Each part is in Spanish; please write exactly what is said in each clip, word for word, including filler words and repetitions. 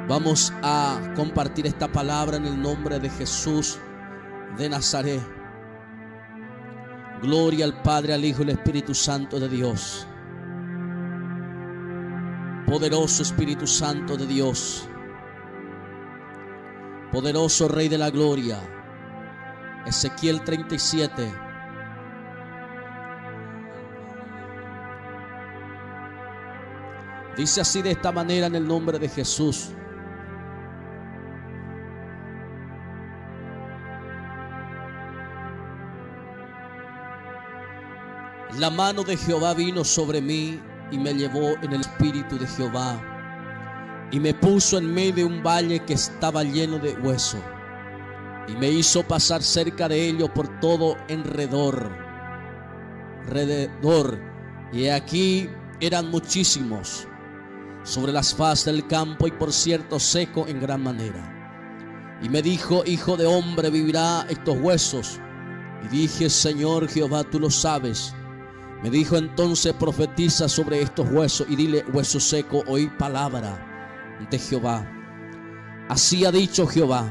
Vamos a compartir esta palabra en el nombre de Jesús de Nazaret. Gloria al Padre, al Hijo y al Espíritu Santo de Dios. Poderoso Espíritu Santo de Dios, poderoso Rey de la Gloria. Ezequiel treinta y siete. Dice así de esta manera en el nombre de Jesús: la mano de Jehová vino sobre mí y me llevó en el espíritu de Jehová y me puso en medio de un valle que estaba lleno de hueso y me hizo pasar cerca de ello por todo enredor, alrededor, y aquí eran muchísimos sobre las faz del campo y por cierto seco en gran manera. Y me dijo: hijo de hombre, ¿vivirá estos huesos? Y dije: Señor Jehová, tú lo sabes. Me dijo entonces: profetiza sobre estos huesos y dile: hueso seco, oí palabra de Jehová. Así ha dicho Jehová,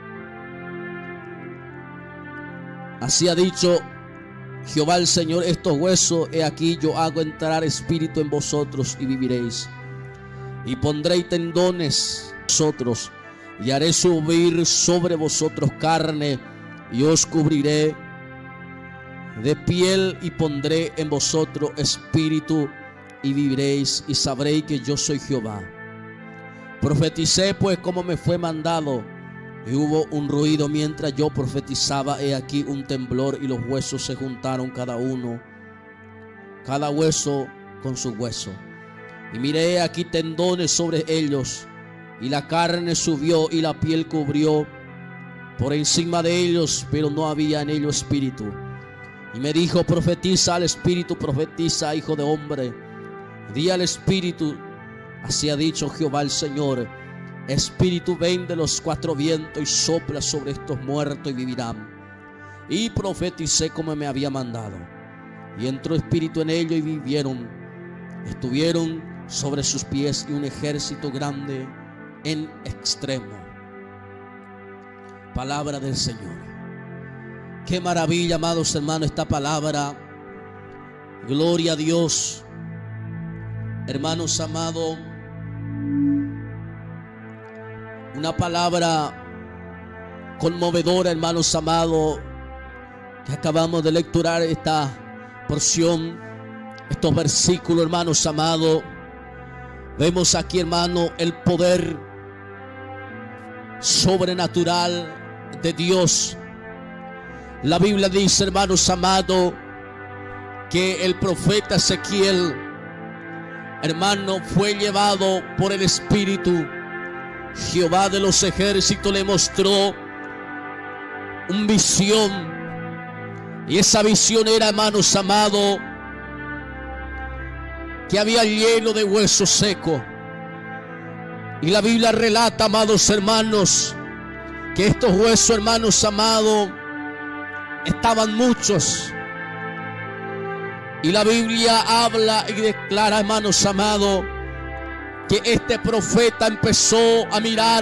así ha dicho Jehová el Señor: estos huesos, he aquí yo hago entrar espíritu en vosotros y viviréis, y pondré tendones en vosotros, y haré subir sobre vosotros carne, y os cubriré de piel, y pondré en vosotros espíritu, y viviréis, y sabréis que yo soy Jehová. Profeticé pues como me fue mandado, y hubo un ruido mientras yo profetizaba, he aquí un temblor, y los huesos se juntaron cada uno, cada hueso con su hueso. Y miré aquí tendones sobre ellos, y la carne subió, y la piel cubrió por encima de ellos, pero no había en ellos espíritu. Y me dijo: profetiza al espíritu, profetiza, hijo de hombre, di al espíritu: así ha dicho Jehová el Señor, espíritu, ven de los cuatro vientos y sopla sobre estos muertos y vivirán. Y profeticé como me había mandado, y entró espíritu en ellos y vivieron. Estuvieron sobre sus pies y un ejército grande en extremo. Palabra del Señor. Qué maravilla, amados hermanos, esta palabra. Gloria a Dios. Hermanos amados, una palabra conmovedora, hermanos amados, que acabamos de lecturar esta porción, estos versículos, hermanos amados. Vemos aquí, hermano, el poder sobrenatural de Dios. La Biblia dice, hermanos amados, que el profeta Ezequiel, hermano, fue llevado por el Espíritu. Jehová de los ejércitos le mostró una visión, y esa visión era, hermanos amados, que había lleno de huesos secos. Y la Biblia relata, amados hermanos, que estos huesos, hermanos amados, estaban muchos. Y la Biblia habla y declara, hermanos amados, que este profeta empezó a mirar,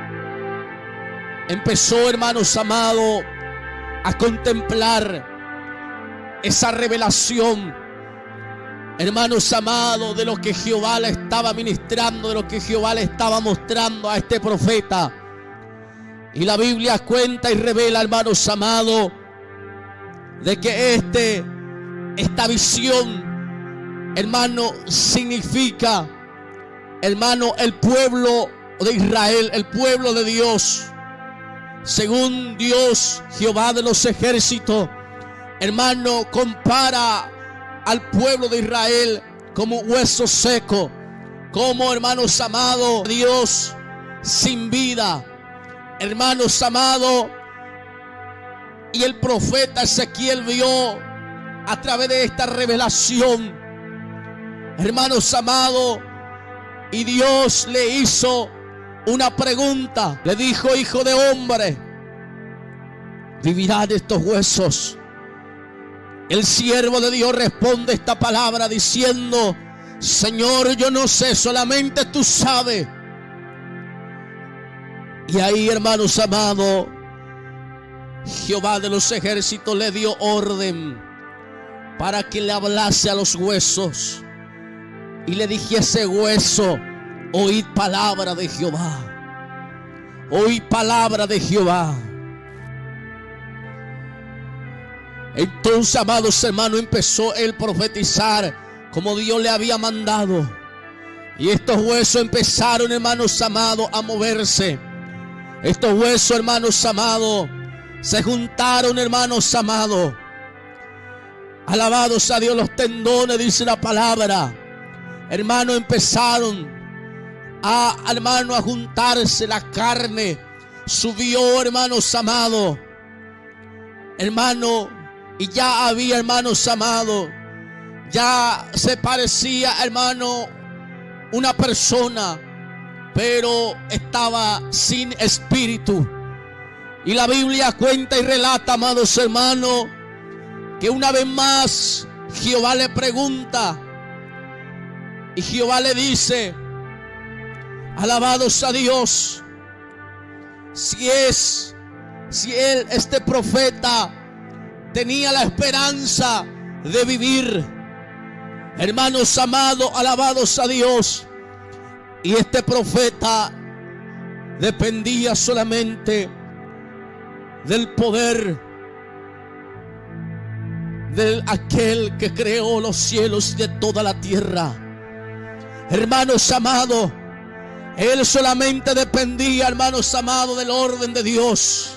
empezó, hermanos amados, a contemplar esa revelación, hermanos amados, de lo que Jehová le estaba ministrando, de lo que Jehová le estaba mostrando a este profeta. Y la Biblia cuenta y revela, hermanos amados, de que este, esta visión, hermano, significa, hermano, el pueblo de Israel, el pueblo de Dios. Según Dios, Jehová de los ejércitos, hermano, compara al pueblo de Israel como hueso seco, como, hermanos amados, Dios sin vida, hermanos amados. Y el profeta Ezequiel vio a través de esta revelación, hermanos amados, y Dios le hizo una pregunta. Le dijo: hijo de hombre, ¿vivirán estos huesos? El siervo de Dios responde esta palabra diciendo: Señor, yo no sé, solamente tú sabes. Y ahí, hermanos amados, Jehová de los ejércitos le dio orden para que le hablase a los huesos y le dijese: hueso, oíd palabra de Jehová, oíd palabra de Jehová. Entonces, amados hermanos, empezó él a profetizar como Dios le había mandado. Y estos huesos empezaron, hermanos amados, a moverse. Estos huesos, hermanos amados, se juntaron, hermanos amados. Alabados a Dios, los tendones, dice la palabra. Hermanos, empezaron a, hermano, a juntarse. La carne subió, hermanos amados. Hermano, y ya había, hermanos amados, ya se parecía, hermano, una persona, pero estaba sin espíritu. Y la Biblia cuenta y relata, amados hermanos, que una vez más Jehová le pregunta, y Jehová le dice: alabados a Dios, si es, si él, este profeta, tenía la esperanza de vivir. Hermanos amados, alabados a Dios. Y este profeta dependía solamente del poder de aquel que creó los cielos y de toda la tierra. Hermanos amados, él solamente dependía, hermanos amados, del orden de Dios.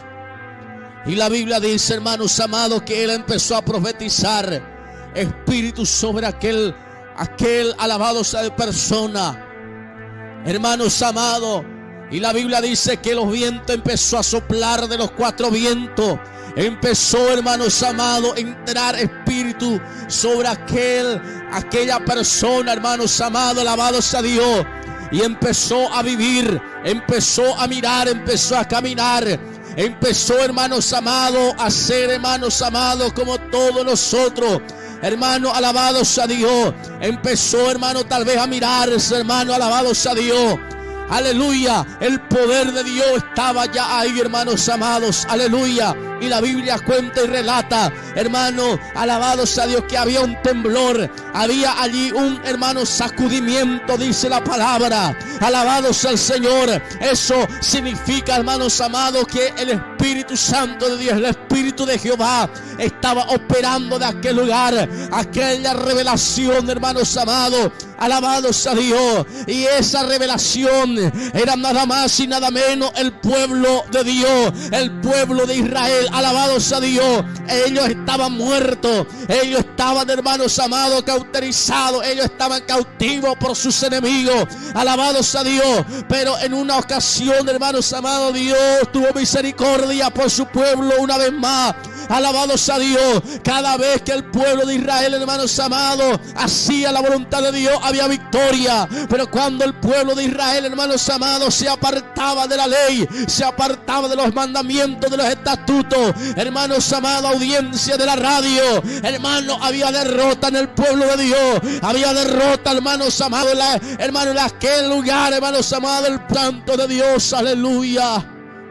Y la Biblia dice, hermanos amados, que él empezó a profetizar espíritu sobre aquel, aquel alabado sea de persona. Hermanos amados, y la Biblia dice que los vientos empezó a soplar de los cuatro vientos. Empezó, hermanos amados, a entrar espíritu sobre aquel, aquella persona, hermanos amados, alabados a Dios. Y empezó a vivir, empezó a mirar, empezó a caminar. Empezó, hermanos amados, a ser, hermanos amados, como todos nosotros. Hermano, alabados a Dios. Empezó, hermano, tal vez a mirarse, hermano, alabados a Dios. Aleluya, el poder de Dios estaba ya ahí, hermanos amados. Aleluya. Y la Biblia cuenta y relata, hermano, alabados a Dios, que había un temblor. Había allí un, hermano, sacudimiento, dice la palabra. Alabados al Señor. Eso significa, hermanos amados, que el Espíritu Santo de Dios, el Espíritu de Jehová, estaba operando de aquel lugar. Aquella revelación, hermanos amados, alabados a Dios. Y esa revelación era nada más y nada menos el pueblo de Dios, el pueblo de Israel. Alabados a Dios. Ellos estaban muertos, ellos estaban, hermanos amados, cauterizados, ellos estaban cautivos por sus enemigos. Alabados a Dios. Pero en una ocasión, hermanos amados, Dios tuvo misericordia por su pueblo una vez más. Alabados a Dios. Cada vez que el pueblo de Israel, hermanos amados, hacía la voluntad de Dios, había victoria. Pero cuando el pueblo de Israel, hermanos amados, se apartaba de la ley, se apartaba de los mandamientos, de los estatutos, hermanos amados, audiencia de la radio, hermanos, había derrota en el pueblo de Dios. Había derrota, hermanos amados, la, hermanos, en aquel lugar, hermanos amados, el planto de Dios. Aleluya.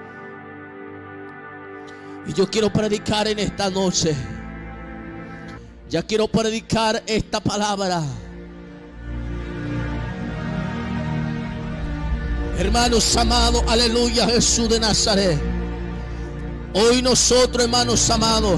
Y yo quiero predicar en esta noche. Ya quiero predicar esta palabra. Hermanos amados, aleluya, Jesús de Nazaret. Hoy nosotros, hermanos amados,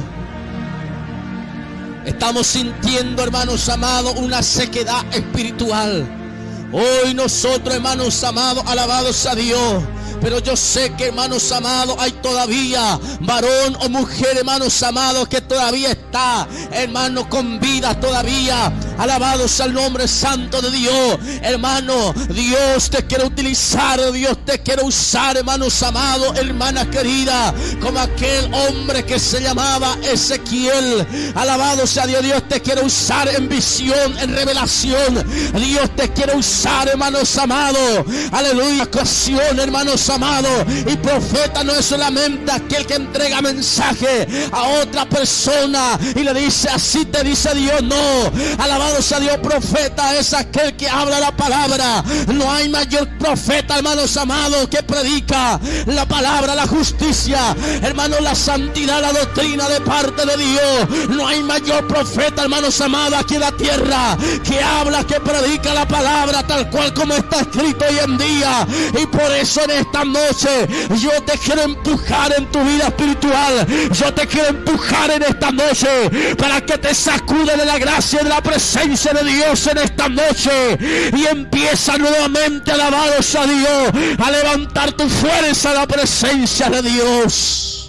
estamos sintiendo, hermanos amados, una sequedad espiritual. Hoy nosotros, hermanos amados, alabados a Dios. Pero yo sé que, hermanos amados, hay todavía varón o mujer, hermanos amados, que todavía está, hermano, con vida todavía. Alabados al nombre santo de Dios. Hermano, Dios te quiere utilizar, Dios te quiere usar, hermanos amados, hermana querida, como aquel hombre que se llamaba Ezequiel. Alabado sea Dios. Dios te quiere usar en visión, en revelación. Dios te quiere usar, hermanos amados. Aleluya. Ocasión, hermanos amados. Y profeta no es solamente aquel que entrega mensaje a otra persona y le dice: así te dice Dios. No. Alabado alabados a Dios. Profeta es aquel que habla la palabra. No hay mayor profeta, hermanos amados, que predica la palabra, la justicia, hermanos, la santidad, la doctrina de parte de Dios. No hay mayor profeta, hermanos amados, aquí en la tierra, que habla, que predica la palabra tal cual como está escrito hoy en día. Y por eso en esta noche yo te quiero empujar en tu vida espiritual. Yo te quiero empujar en esta noche para que te sacude de la gracia y de la presencia de Dios en esta noche, y empieza nuevamente, alabados a Dios, a levantar tu fuerza a la presencia de Dios.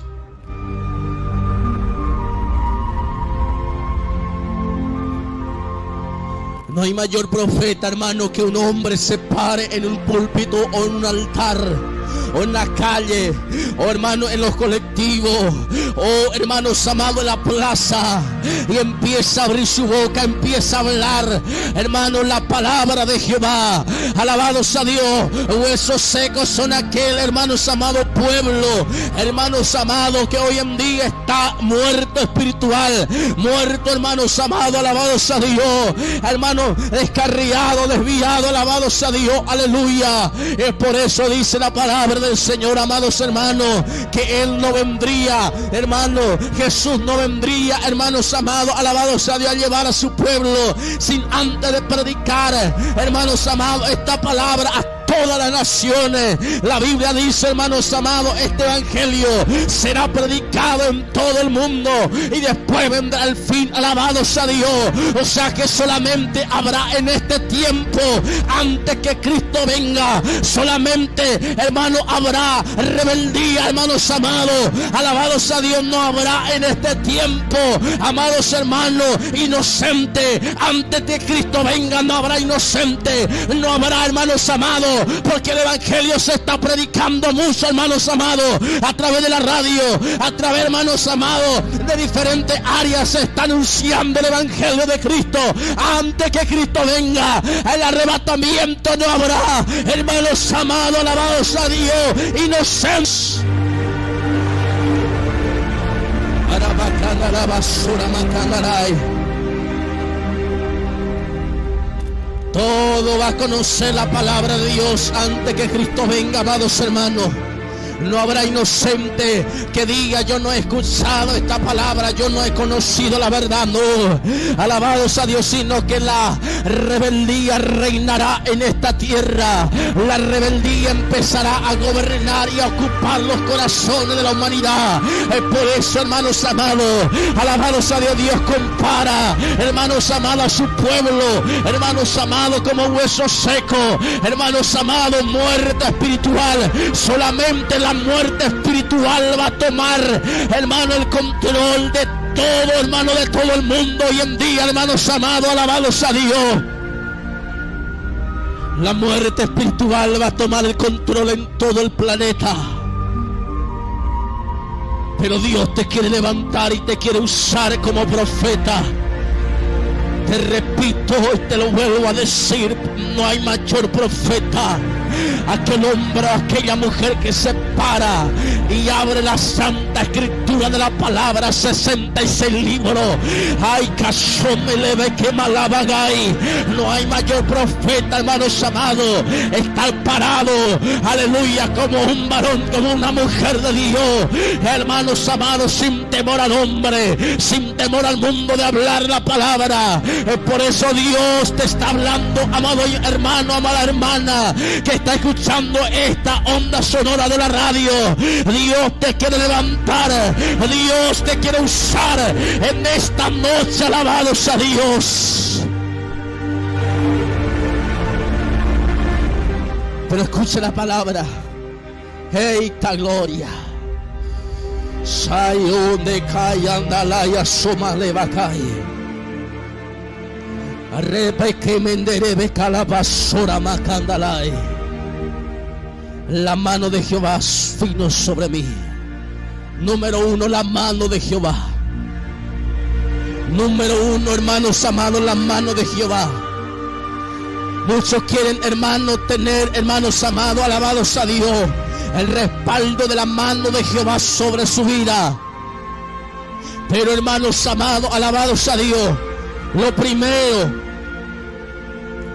No hay mayor profeta, hermano, que un hombre se pare en un púlpito o en un altar, o en la calle, o hermano en los colectivos, o hermanos amados en la plaza, y empieza a abrir su boca, empieza a hablar, hermano, la palabra de Jehová. Alabados a Dios. Huesos secos son aquel, hermanos amados, pueblo, hermanos amados, que hoy en día está muerto espiritual, muerto, hermanos amados, alabados a Dios, hermano, descarriado, desviado, alabados a Dios, aleluya. Es por eso dice la palabra del Señor, amados hermanos, que Él no vendría, hermano, Jesús no vendría, hermanos amados, alabados a Dios, a llevar a su pueblo sin antes de predicar, hermanos amados, esta palabra a todas las naciones. La Biblia dice, hermanos amados, este evangelio será predicado en todo el mundo y después vendrá el fin, alabados a Dios. O sea que solamente habrá en este tiempo, antes que Cristo venga, solamente, hermano, habrá rebeldía, hermanos amados, alabados a Dios. No habrá en este tiempo, amados hermanos, inocente. Antes de Cristo venga no habrá inocente, no habrá, hermanos amados, porque el evangelio se está predicando mucho, hermanos amados, a través de la radio, a través, hermanos amados, de diferentes áreas se está anunciando el evangelio de Cristo. Antes que Cristo venga, el arrebatamiento no habrá, hermanos amados, alabados a Dios, inocentes. Todo va a conocer la palabra de Dios antes que Cristo venga, amados hermanos. No habrá inocente que diga, yo no he escuchado esta palabra, yo no he conocido la verdad. No, alabados a Dios, sino que la rebeldía reinará en esta tierra. La rebeldía empezará a gobernar y a ocupar los corazones de la humanidad. Es por eso, hermanos amados, alabados a Dios, Dios compara, hermanos amados, a su pueblo, hermanos amados, como hueso seco, hermanos amados, muerte espiritual. Solamente la muerte espiritual va a tomar, hermano, el control de todo, hermano, de todo el mundo hoy en día, hermanos amados, alabados a Dios. La muerte espiritual va a tomar el control en todo el planeta. Pero Dios te quiere levantar y te quiere usar como profeta. Te repito y te lo vuelvo a decir, no hay mayor profeta. Aquel hombre o aquella mujer que se para y abre la santa escritura de la palabra, sesenta y seis libros. Ay, casome leve que malabagay. No hay mayor profeta, hermanos amados. Estar parado, aleluya, como un varón, como una mujer de Dios, hermanos amados, sin temor al hombre, sin temor al mundo, de hablar la palabra. Por eso Dios te está hablando, amado hermano, amada hermana, que está escuchando esta onda sonora de la radio. Dios te quiere levantar, Dios te quiere usar en esta noche, alabados a Dios. Pero escuche la palabra. Hey, ta gloria. Sayón de Kayandalaya Somale Bakay. Rebeque menderebe calabasora macandalay. La mano de Jehová vino sobre mí. Número uno, la mano de Jehová. Número uno, hermanos amados, la mano de Jehová. Muchos quieren, hermanos, tener, hermanos amados, alabados a Dios, el respaldo de la mano de Jehová sobre su vida. Pero, hermanos amados, alabados a Dios, lo primero,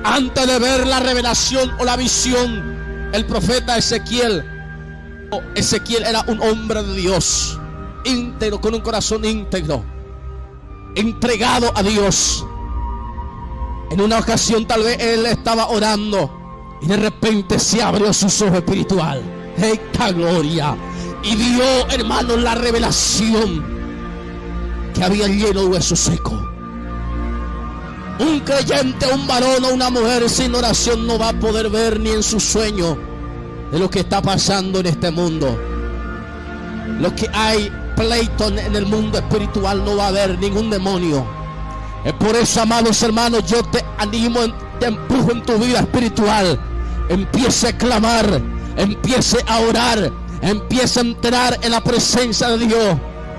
Antes de ver la revelación o la visión, el profeta Ezequiel, Ezequiel era un hombre de Dios, íntegro, con un corazón íntegro, entregado a Dios. En una ocasión tal vez él estaba orando y de repente se abrió su ojo espiritual. ¡Esta gloria! Y vio, hermanos, la revelación que había lleno de hueso seco. Un creyente, un varón o una mujer sin oración no va a poder ver ni en su sueño de lo que está pasando en este mundo. Lo que hay pleito en el mundo espiritual, no va a haber ningún demonio. Es por eso, amados hermanos, yo te animo, te empujo en tu vida espiritual. Empiece a clamar, empiece a orar, empiece a entrar en la presencia de Dios.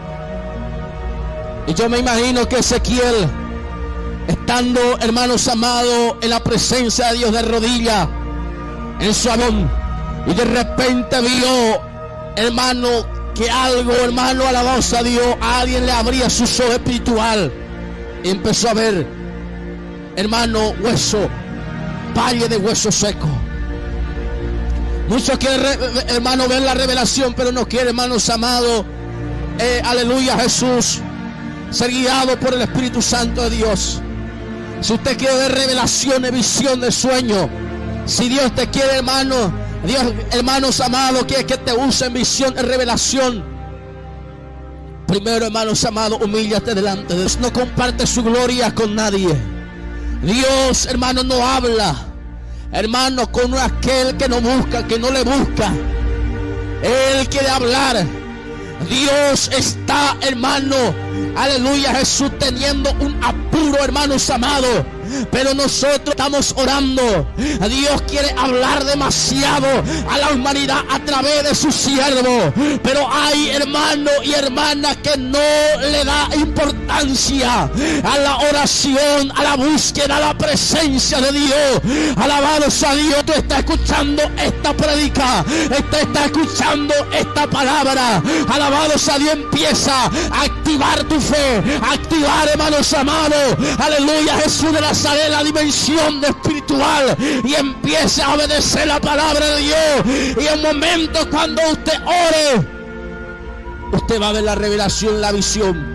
Y yo me imagino que Ezequiel, estando, hermanos amados, en la presencia de Dios de rodillas, en su salón, y de repente vio, hermano, que algo, hermano, alabanza a Dios, a alguien le abría su ojo espiritual y empezó a ver, hermano, hueso, valle de hueso seco. Muchos quieren, hermano, ver la revelación, pero no quieren, hermanos amados, eh, aleluya, Jesús, ser guiado por el Espíritu Santo de Dios. Si usted quiere ver revelaciones, visión de sueño, si Dios te quiere, hermano, Dios, hermanos amados, quiere que te use en visión, en revelación, primero, hermanos amados, humíllate delante de Dios. No comparte su gloria con nadie. Dios, hermano, no habla, hermano, con aquel que no busca, que no le busca. Él quiere hablar. Dios está, hermano, aleluya, Jesús, teniendo un apuro, hermanos amados, pero nosotros estamos orando. Dios quiere hablar demasiado a la humanidad a través de su siervo, pero hay hermanos y hermanas que no le da importancia a la oración, a la búsqueda, a la presencia de Dios. Alabados a Dios. Tú estás escuchando esta predica, tú estás escuchando esta palabra. Alabados a Dios. Empieza a activar tu fe, a activar, hermanos amados, aleluya, Jesús de Nazaret, la dimensión espiritual, y empiece a obedecer la palabra de Dios. Y en momentos cuando usted ore, usted va a ver la revelación, la visión.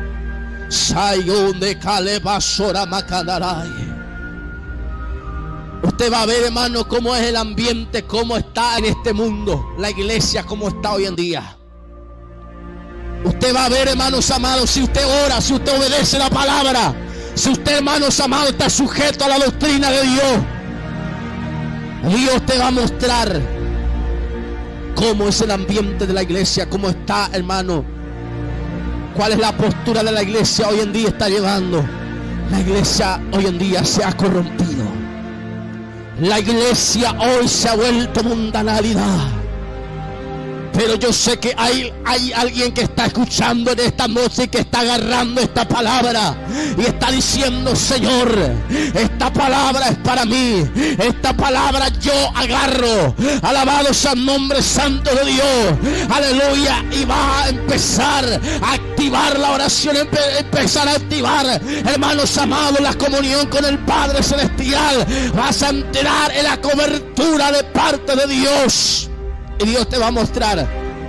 Usted va a ver, hermano, cómo es el ambiente, cómo está en este mundo, la iglesia, cómo está hoy en día. Usted va a ver, hermanos amados, si usted ora, si usted obedece la palabra, si usted, hermanos amados, está sujeto a la doctrina de Dios, Dios te va a mostrar cómo es el ambiente de la iglesia, cómo está, hermano, cuál es la postura de la iglesia hoy en día está llevando. La iglesia hoy en día se ha corrompido. La iglesia hoy se ha vuelto mundanalidad. Pero yo sé que hay, hay alguien que está escuchando en esta noche y que está agarrando esta palabra y está diciendo: Señor, esta palabra es para mí, esta palabra yo agarro. Alabado sea el nombre santo de Dios, aleluya. Y va a empezar a activar la oración, empezar a activar, hermanos amados, la comunión con el Padre Celestial. Vas a entrar en la cobertura de parte de Dios. Y Dios te va a mostrar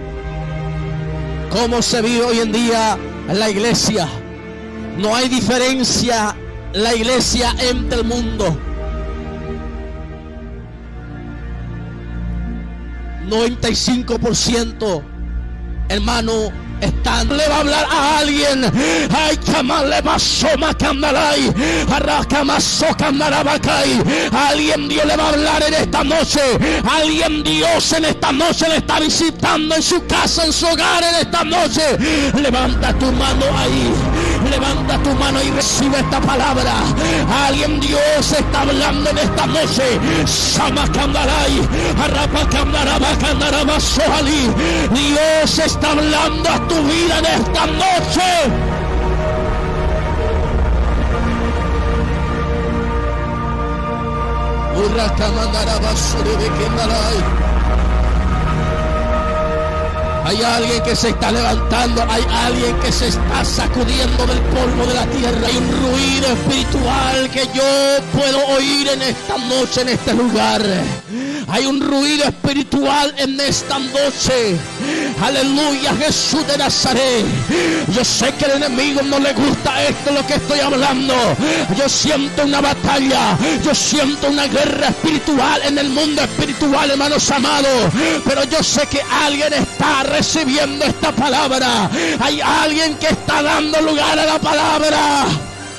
cómo se vive hoy en día en la iglesia. No hay diferencia la iglesia entre el mundo. noventa y cinco por ciento, hermano, están. Le va a hablar a alguien. Ay, chamarle masoma candaray, arracamaso candarabacay. Alguien Dios le va a hablar en esta noche. Alguien Dios en esta noche le está visitando en su casa, en su hogar en esta noche. Levanta tu mano ahí. Levanta tu mano y recibe esta palabra. Alguien Dios está hablando en esta noche. Sama candaray, arrapa candarabacandarabaso ali. Dios está hablando a tu vida en esta noche. Hay alguien que se está levantando, hay alguien que se está sacudiendo del polvo de la tierra. Hay un ruido espiritual que yo puedo oír en esta noche, en este lugar. Hay un ruido espiritual en esta noche. Aleluya, Jesús de Nazaret. Yo sé que al enemigo no le gusta esto, lo que estoy hablando. Yo siento una batalla, yo siento una guerra espiritual en el mundo espiritual, hermanos amados. Pero yo sé que alguien está recibiendo esta palabra. Hay alguien que está dando lugar a la palabra.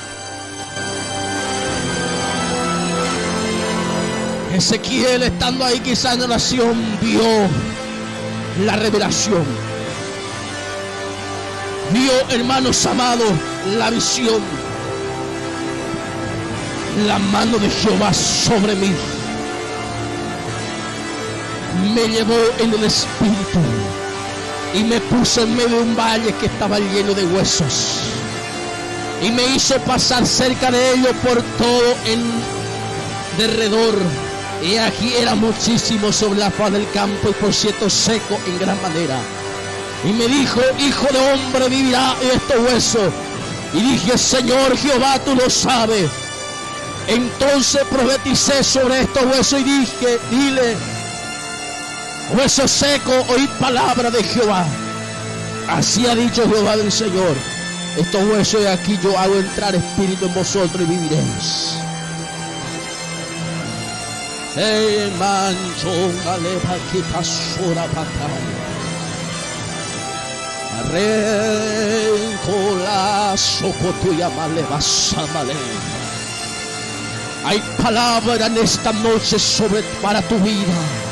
Ezequiel, estando ahí quizás en oración, vio la revelación. Vio, hermanos amados, la visión. La mano de Jehová sobre mí me llevó en el espíritu y me puso en medio de un valle que estaba lleno de huesos, y me hizo pasar cerca de ellos por todo en derredor. Y aquí era muchísimo sobre la faz del campo, y por cierto seco en gran manera. Y me dijo: hijo de hombre, vivirá estos huesos. Y dije: Señor Jehová, tú lo sabes. Entonces profeticé sobre estos huesos y dije: dile, hueso seco, oíd palabra de Jehová. Así ha dicho Jehová del Señor: estos huesos de aquí yo hago entrar espíritu en vosotros y viviréis. Hey, mancho, maleva, que pasó la batalla. Arrenco la socotuya, maleva, samale. Hay palabra en esta noche sobre para tu vida.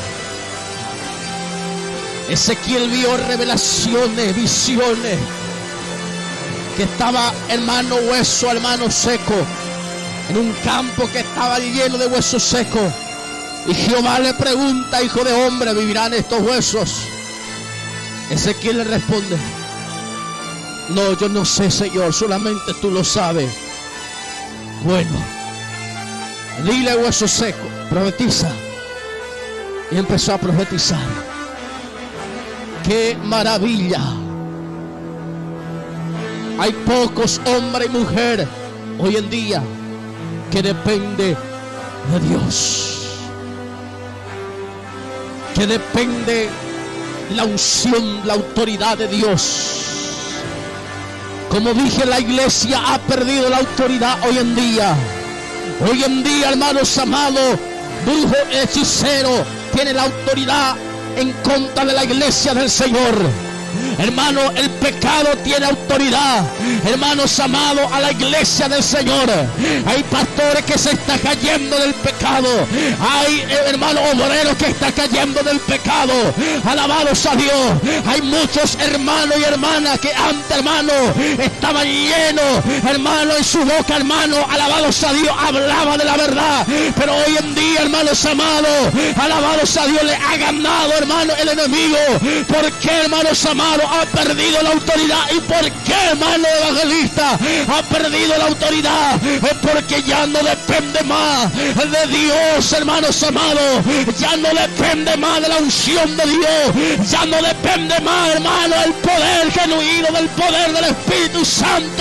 Ezequiel vio revelaciones, visiones, que estaba hermano hueso, hermano seco, en un campo que estaba lleno de huesos secos. Y Jehová le pregunta: hijo de hombre, ¿vivirán estos huesos? Ezequiel le responde: no, yo no sé, Señor, solamente tú lo sabes. Bueno, dile, hueso seco, profetiza. Y empezó a profetizar. ¡Qué maravilla! Hay pocos hombres y mujeres hoy en día que dependen de Dios, que depende la unción, la autoridad de Dios. Como dije, la iglesia ha perdido la autoridad hoy en día. Hoy en día, hermanos amados, brujo, hechicero tiene la autoridad en contra de la iglesia del Señor. Hermano, el pecado tiene autoridad, hermanos amados, a la iglesia del Señor. Hay pastores que se están cayendo del pecado. Hay hermanos obreros que están cayendo del pecado. Alabados a Dios. Hay muchos hermanos y hermanas que antes, hermano, estaban llenos, hermano, en su boca, hermano, alabados a Dios, hablaba de la verdad. Pero hoy en día, hermanos amados, alabados a Dios, le ha ganado, hermano, el enemigo. ¿Por qué, hermanos amados, ha perdido la autoridad? ¿Y por qué, hermano evangelista, ha perdido la autoridad? Es porque ya no depende más de Dios, hermanos amados. Ya no depende más de la unción de Dios. Ya no depende más, hermano, del poder genuino, del poder del Espíritu Santo.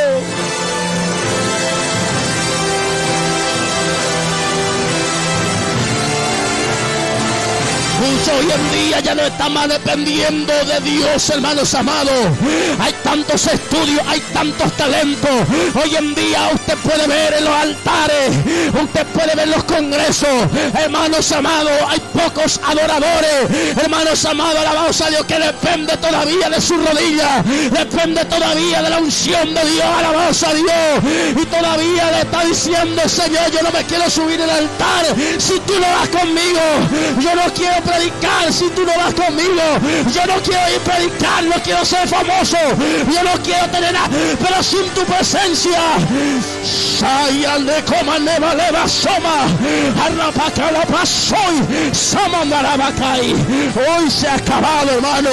Muchos hoy en día ya no están más dependiendo de Dios, hermanos amados. Hay tantos estudios, hay tantos talentos. Hoy en día usted puede ver en los altares, usted puede ver los congresos, hermanos amados. Hay pocos adoradores, hermanos amados, alabados a Dios, que depende todavía de su rodilla, depende todavía de la unción de Dios, alabados a Dios. Y todavía le está diciendo: Señor, yo no me quiero subir al altar si tú no vas conmigo. Yo no quiero predicar si tú no vas conmigo. Yo no quiero ir a predicar, no quiero ser famoso, yo no quiero tener nada, pero sin tu presencia. Hoy se ha acabado, hermano.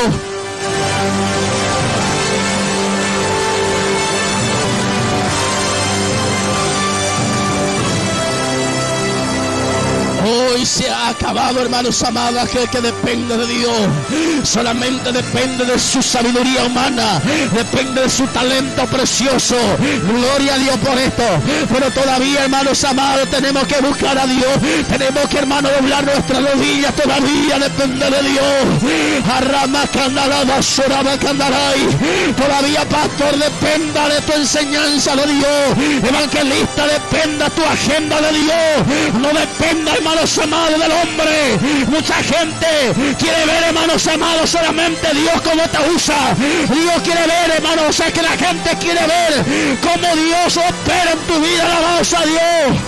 Hoy Se ha acabado, hermanos amados, aquel que depende de Dios. Solamente depende de su sabiduría humana, depende de su talento precioso. Gloria a Dios por esto. Pero todavía, hermanos amados, tenemos que buscar a Dios. Tenemos que, hermanos, doblar nuestras rodillas. Todavía depende de Dios. Arrama candalaba, soraba candaray. Todavía, pastor, dependa de tu enseñanza de Dios. Evangelista, dependa tu agenda de Dios. No dependa, hermanos amados, del hombre. Mucha gente quiere ver, hermanos amados, solamente Dios cómo te usa. Dios quiere ver, hermanos, o sea que la gente quiere ver cómo Dios opera en tu vida. Alabados a Dios.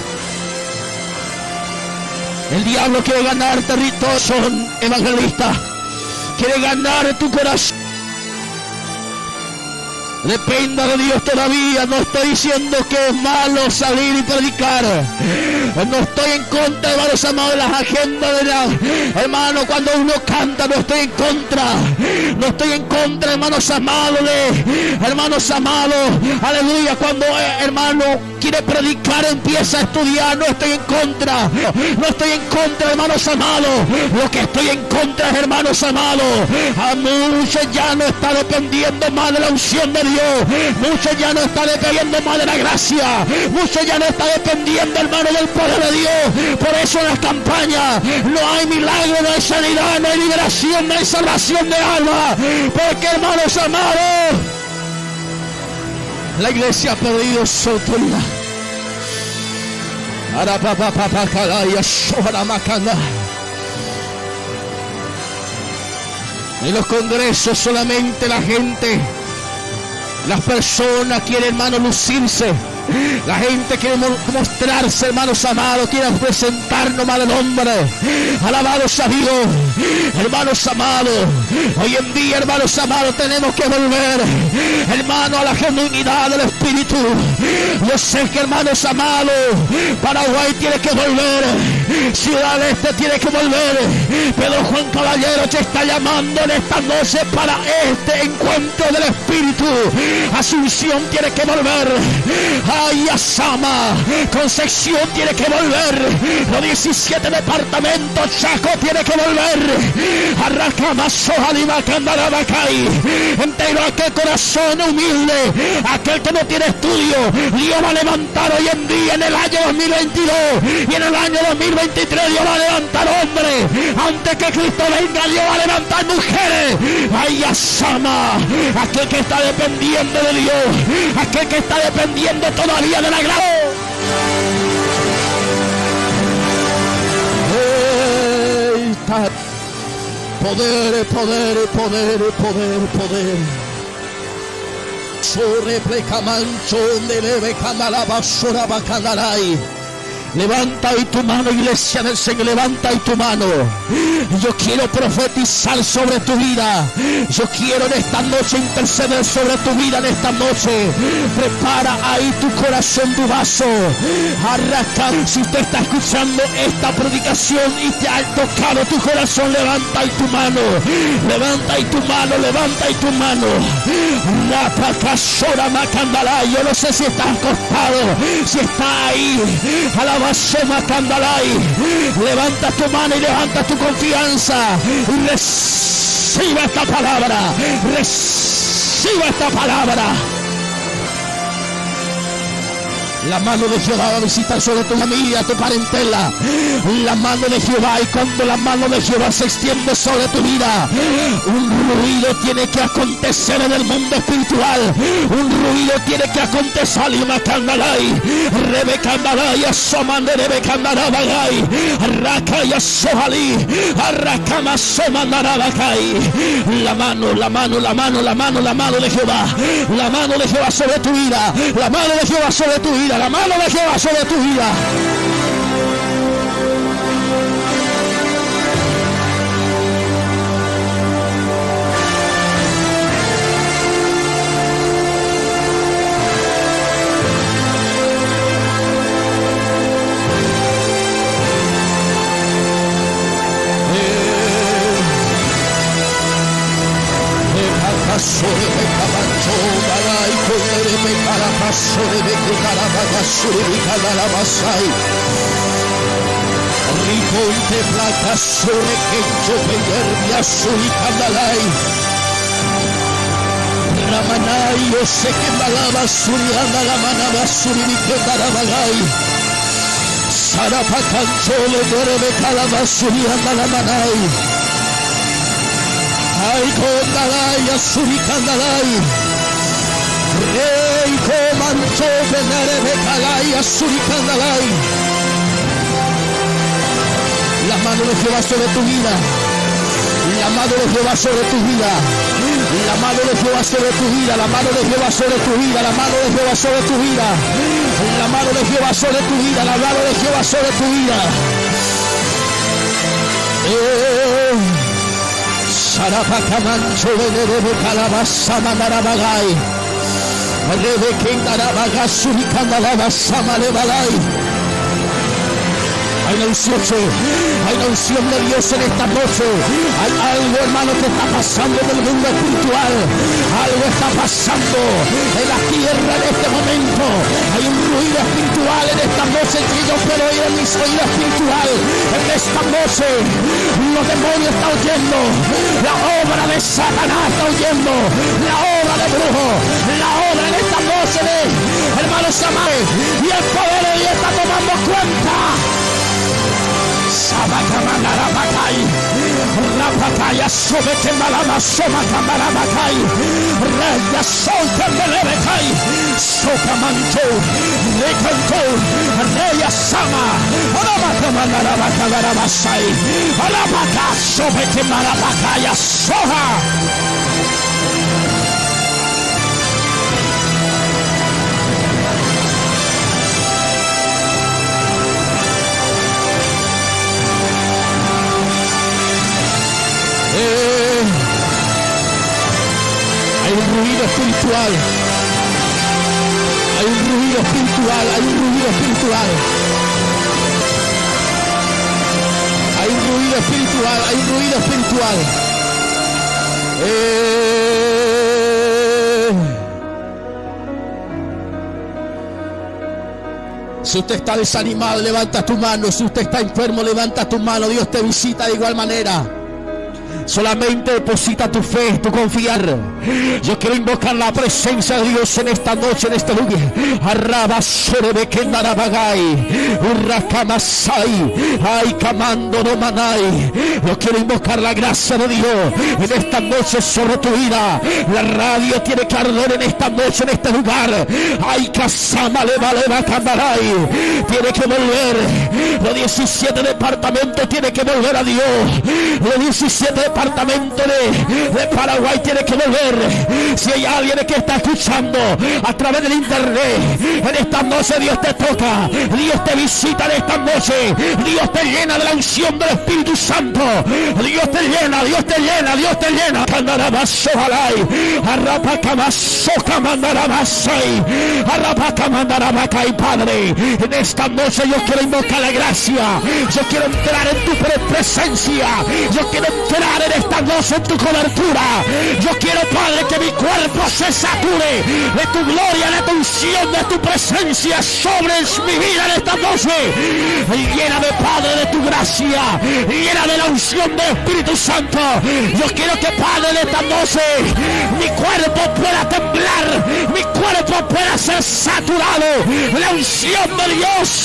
El diablo quiere ganar territorio, evangelista. Quiere ganar tu corazón. Dependa de Dios todavía. No estoy diciendo que es malo salir y predicar. No estoy en contra, hermanos amados, de las agendas de la... Hermano, cuando uno canta, no estoy en contra. No estoy en contra, hermanos amados, de... Hermanos amados, aleluya. Cuando, eh, hermano, quiere predicar, empieza a estudiar. No estoy en contra. No estoy en contra, hermanos amados. Lo que estoy en contra es, hermanos amados, a muchos ya no está dependiendo más de la unción de Dios. Muchos ya no está dependiendo más de la gracia. Muchos ya no está dependiendo, hermano, del poder de Dios. Por eso en las campañas no hay milagro, no hay sanidad, no hay liberación, no hay salvación de alma. Porque, hermanos amados, la iglesia ha perdido su autoridad. En los congresos solamente la gente, las personas quieren, hermano, lucirse. La gente quiere mostrarse, hermanos amados, quiere presentar nomás del hombre. Alabados a Dios, hermanos amados. Hoy en día, hermanos amados, tenemos que volver, hermano, a la genuinidad del Espíritu. Yo sé que, hermanos amados, Paraguay tiene que volver, Ciudad Este tiene que volver. Pedro Juan Caballero te está llamando en esta noche para este encuentro del Espíritu. Asunción tiene que volver. Ay, Asama, Concepción tiene que volver. Los diecisiete departamentos, Chaco tiene que volver. Arracama, Sojalima, Candarabacay. Entero aquel corazón humilde, aquel que no tiene estudio, Dios va a levantar hoy en día, en el año dos mil veintidós y en el año dos mil veintitrés. Dios va a levantar hombres. Antes que Cristo venga, Dios va a levantar mujeres. Ay, Asama, aquel que está dependiendo de Dios, aquel que está dependiendo todavía de la gracia. Poder, poder, poder, poder, poder. Sobre plecamancho, de leve candala basura bacanaray. Levanta hoy tu mano, iglesia del Señor, levanta hoy tu mano. Yo quiero profetizar sobre tu vida. Yo quiero en esta noche interceder sobre tu vida en esta noche. Prepara ahí tu corazón, tu vaso. Arranca. Si usted está escuchando esta predicación y te ha tocado tu corazón, levanta ahí tu mano. Levanta ahí tu mano, levanta ahí tu mano. Yo no sé si está acostado, si está ahí. A la levanta tu mano y levanta tu confianza y recibe esta palabra. Recibe esta palabra. La mano de Jehová va a visitar sobre tu familia, tu parentela. La mano de Jehová, y cuando la mano de Jehová se extiende sobre tu vida, un ruido tiene que acontecer en el mundo espiritual. Un ruido tiene que acontecer. Y una candalay, rebecandalay, asomande rebecandalabagay, arracaya sojalí, arracama somandarabacay. La mano, la mano, la mano, la mano, la mano de Jehová. La mano de Jehová sobre tu vida. La mano de Jehová sobre tu vida. La mano de Jehová sobre tu vida. Te placa sobre que yo pegué suri candalai. Ramanai, yo sé que malaba suri anda la manaba suri mi que darabagai. Sarapa canchole dorebe calaba suri anda la manai. Ay condalai, suri candalai. Rey comancho venere calai, suri candalai. La mano de Jehová sobre tu vida. La mano de Jehová sobre tu vida. La mano de Jehová sobre tu vida. La mano de Jehová sobre tu vida. La mano de Jehová sobre tu vida. La mano de Jehová sobre tu vida. La mano de Jehová sobre tu vida. Sarapacamancho de calabaza manarabagai. Rebe kendarabaga suricandalaba samalebalai. Hay una unción, hay una unción de Dios en esta noche. Hay algo, hermano, que está pasando en el mundo espiritual. Algo está pasando en la tierra en este momento. Hay un ruido espiritual en esta noche que yo puedo oír en mis oídos espiritual. En esta noche los demonios están oyendo. La obra de Satanás está oyendo. La obra de brujo. La obra en esta noche de hermanos amados. Y el poder de Dios está tomando cuenta. Sabakamanarabakai, Rapataya Sobete Malama Somakamarabakai, Raya Solta Melebekai, Sokamanto, Rekanto, Reya Sama, Arabakamanarabakai, Arabaka Sobete Marabakaya Soha. Eh, hay un ruido espiritual, hay un ruido espiritual, hay un ruido espiritual, hay un ruido espiritual, hay un ruido espiritual. Eh, si usted está desanimado, levanta tu mano. Si usted está enfermo, levanta tu mano. Dios te visita de igual manera. Solamente deposita tu fe, tu confiar. Yo quiero invocar la presencia de Dios en esta noche, en este lugar. Arraba sobre kendarabagai, urrakamasai, ay kamando no manai. Yo quiero invocar la gracia de Dios en esta noche sobre tu vida. La radio tiene que arder en esta noche, en este lugar. Ay kasama leva leva kandarai. Tiene que volver. Los diecisiete departamentos tiene que volver a Dios. Los diecisiete departamentos departamento de, de Paraguay tiene que volver. Si hay alguien que está escuchando a través del internet, en esta noche Dios te toca, Dios te visita en esta noche, Dios te llena de la unción del Espíritu Santo, Dios te llena, Dios te llena, Dios te llena. Padre, en esta noche yo quiero invocar la gracia, yo quiero entrar en tu presencia, yo quiero entrar en esta noche en tu cobertura. Yo quiero, Padre, que mi cuerpo se sature de tu gloria, de tu unción, de tu presencia sobre mi vida en esta noche. Llena de, Padre, de tu gracia, llena de la unción del Espíritu Santo. Yo quiero que, Padre, en esta noche mi cuerpo pueda temblar, mi cuerpo pueda ser saturado de la unción de Dios.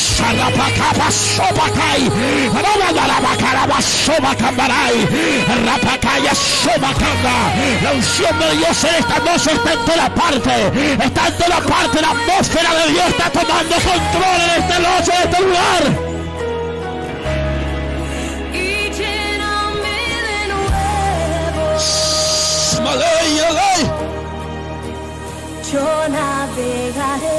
La unción de Dios en esta noche está en toda parte, está en toda parte. La atmósfera de Dios está tomando control en esta noche, en este lugar. Yo navegaré.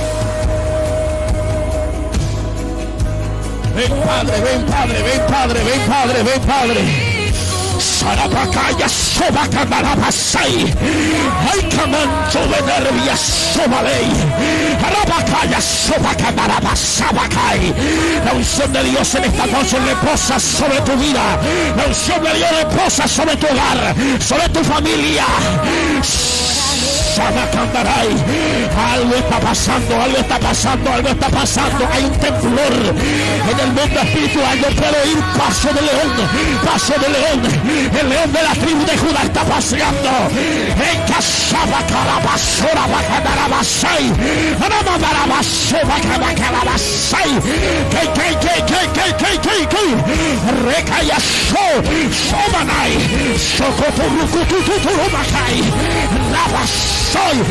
Ven Padre, ven Padre, ven Padre, ven Padre, ven Padre. Sarapacaya soba camarabasai. Ay camancho de nervia sobalei. Arabacaya soba camarabasabacai. La unción de Dios en esta noche reposa sobre tu vida. La unción de Dios reposa sobre tu hogar, sobre tu familia. Algo está pasando, algo está pasando, algo está pasando. Hay un temblor en el mundo espiritual. Yo puedo ir paso de león, paso de león. El león de la tribu de Judá está paseando. En Casaba Calabasura Bacadarabasai. Anamandarabasura Bacadarabasai. Que, que, que, que, que, que, que, que. Recayaso. Somanai. Socoturucututurumakai. Rabasai.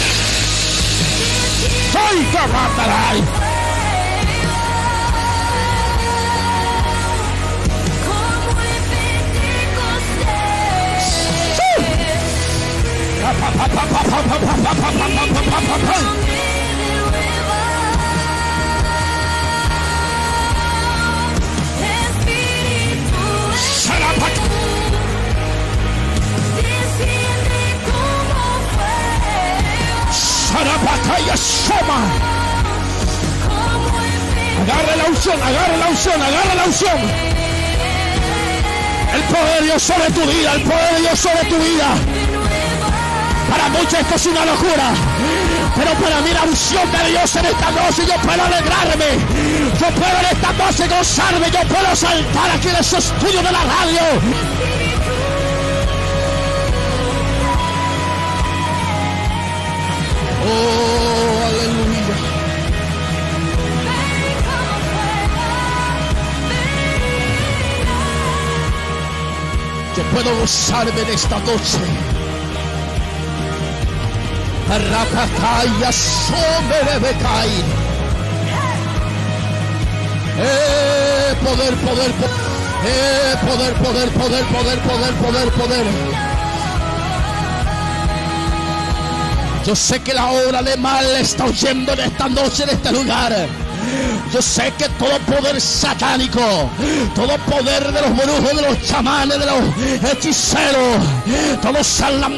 Soy Cabandarai. Agarra la unción, agarra la unción, agarra la unción. El poder de Dios sobre tu vida, el poder de Dios sobre tu vida. Para muchos esto es una locura, pero para mí la unción de Dios en esta noche, yo puedo alegrarme, yo puedo en esta noche gozarme, yo puedo saltar aquí en ese estudio de la radio. Oh, aleluya. Yo puedo gozarme en esta noche. Arracataya somerebecai. Eh, poder, poder, poder. Eh, poder, poder, poder, poder, poder, poder, poder. Yo sé que la obra de mal está huyendo en esta noche, en este lugar. Yo sé que todo poder satánico, todo poder de los brujos, de los chamanes, de los hechiceros, todos salen